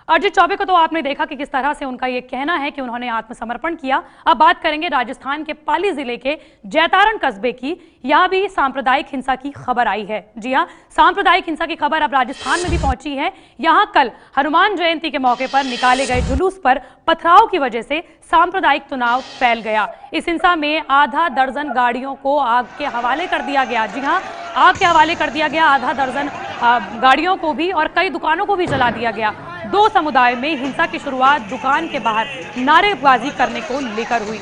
अरिजीत चौबे को तो आपने देखा कि किस तरह से उनका ये कहना है कि उन्होंने आत्मसमर्पण किया। अब बात करेंगे राजस्थान के पाली जिले के जैतारण कस्बे की। यहां भी सांप्रदायिक हिंसा की खबर आई है। जी हां, सांप्रदायिक हिंसा की खबर अब राजस्थान में भी पहुंची है। यहां कल हनुमान जयंती के मौके पर निकाले गए जुलूस पर पथराव की वजह से सांप्रदायिक तनाव फैल गया। इस हिंसा में आधा दर्जन गाड़ियों को आग के हवाले कर दिया गया। जी हां, आग के हवाले कर दिया गया। आधा दर्जन गाड़ियों को भी और कई दुकानों को भी जला दिया गया। दो समुदाय में हिंसा की शुरुआत दुकान के बाहर नारेबाजी करने को लेकर हुई।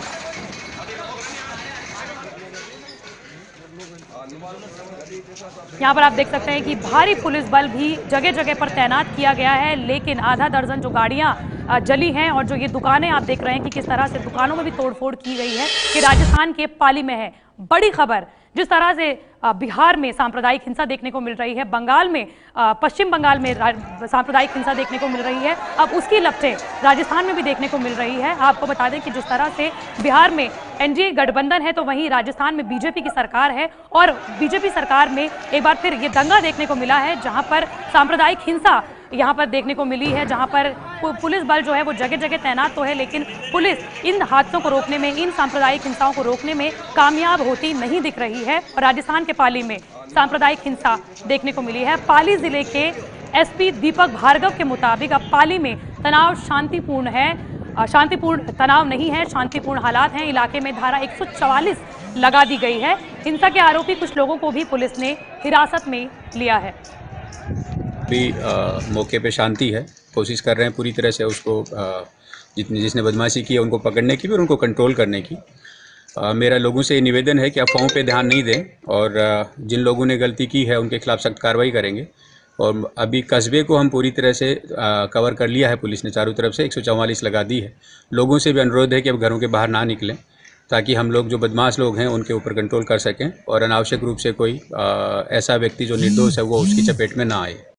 यहाँ पर आप देख सकते हैं कि भारी पुलिस बल भी जगह जगह पर तैनात किया गया है, लेकिन आधा दर्जन जो गाड़ियां जली हैं और जो ये दुकानें आप देख रहे हैं कि किस तरह से दुकानों में भी तोड़फोड़ की गई है, कि राजस्थान के पाली में है। बड़ी खबर, जिस तरह से बिहार में सांप्रदायिक हिंसा देखने को मिल रही है, बंगाल में, पश्चिम बंगाल में सांप्रदायिक हिंसा देखने को मिल रही है, अब उसकी लपटें राजस्थान में भी देखने को मिल रही है। आपको बता दें कि जिस तरह से बिहार में एनडीए गठबंधन है, तो वहीं राजस्थान में बीजेपी की सरकार है और बीजेपी सरकार में एक बार फिर ये दंगा देखने को मिला है, जहां पर सांप्रदायिक हिंसा यहाँ पर देखने को मिली है, जहां पर पुलिस बल जो है वो जगह जगह तैनात तो है, लेकिन पुलिस इन हादसों को रोकने में, इन सांप्रदायिक हिंसाओं को रोकने में कामयाब होती नहीं दिख रही है। और राजस्थान के पाली में सांप्रदायिक हिंसा देखने को मिली है। पाली जिले के एसपी दीपक भार्गव के मुताबिक अब पाली में तनाव शांतिपूर्ण है, शांतिपूर्ण तनाव नहीं है, शांतिपूर्ण हालात हैं। इलाके में धारा 144 लगा दी गई है। हिंसा के आरोपी कुछ लोगों को भी पुलिस ने हिरासत में लिया है। भी मौके पे शांति है, कोशिश कर रहे हैं पूरी तरह से उसको जिसने बदमाशी की है उनको पकड़ने की भी और उनको कंट्रोल करने की। मेरा लोगों से ये निवेदन है कि अफवाहों पे ध्यान नहीं दें और जिन लोगों ने गलती की है उनके खिलाफ सख्त कार्रवाई करेंगे। और अभी कस्बे को हम पूरी तरह से कवर कर लिया है, पुलिस ने चारों तरफ से 144 लगा दी है। लोगों से भी अनुरोध है कि अब घरों के बाहर ना निकलें, ताकि हम लोग जो बदमाश लोग हैं उनके ऊपर कंट्रोल कर सकें और अनावश्यक रूप से कोई ऐसा व्यक्ति जो निर्दोष है वो उसकी चपेट में ना आए।